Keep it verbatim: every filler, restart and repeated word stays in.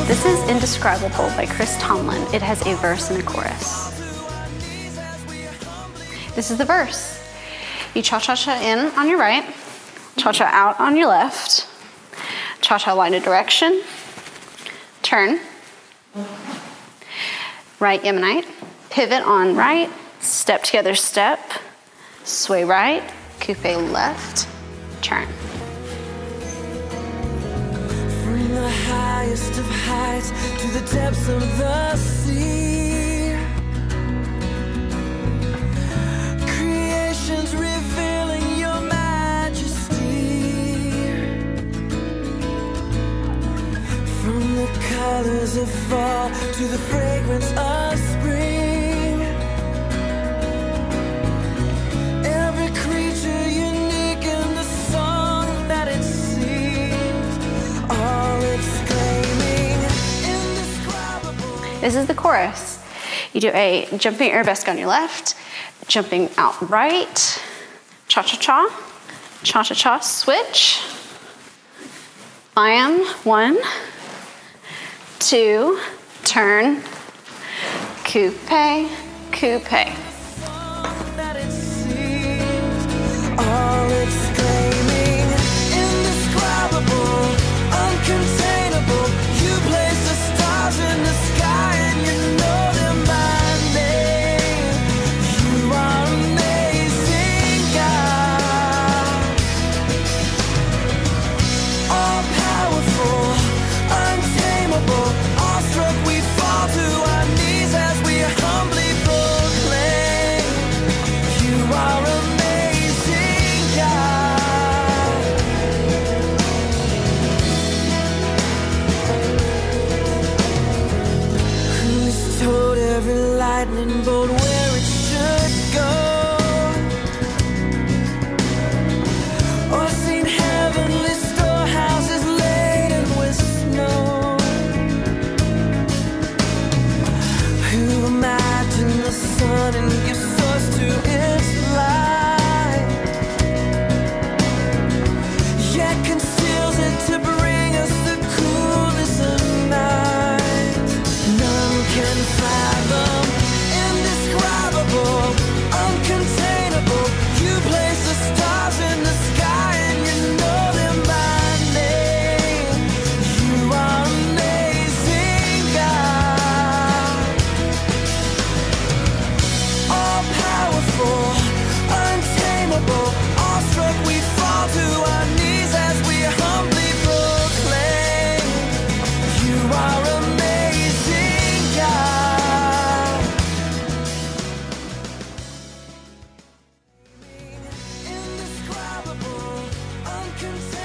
This is Indescribable by Chris Tomlin. It has a verse and a chorus. This is the verse. You cha-cha-cha in on your right, cha-cha out on your left, cha-cha line of direction, turn, right Yemenite, pivot on right, step together step, sway right, coupe left, turn. From the highest of heights to the depths of the sea, creation's revealing your majesty. From the colors of fall to the fragrance of spring, every creature unique in the song that it sings, all exclaiming, indescribable. This is the chorus. You do a jumping arabesque on your left, jumping out right, cha-cha-cha, cha-cha-cha, switch. I am one, two, turn, coupe, coupe. That it seems, all exclaiming, indescribable, uncontainable. You place the stars in the sky and you know them by name. You are amazing, God. All powerful, untamable, awestruck we fall to our knees as we humbly proclaim. You are amazing, God. Who's told every lightning bolt where it should go, or seen heavenly storehouses laden with snow? Who imagined the sun and gives source to its light, yet conceals it to bring us the coolness of night? None can fathom, indescribable, uncontainable. You place the stars in the sky and you know them by name. You are amazing, God. All powerful, untamable, awestruck we fall to our knees as we humbly proclaim. You are amazing, God. Indescribable, uncontainable.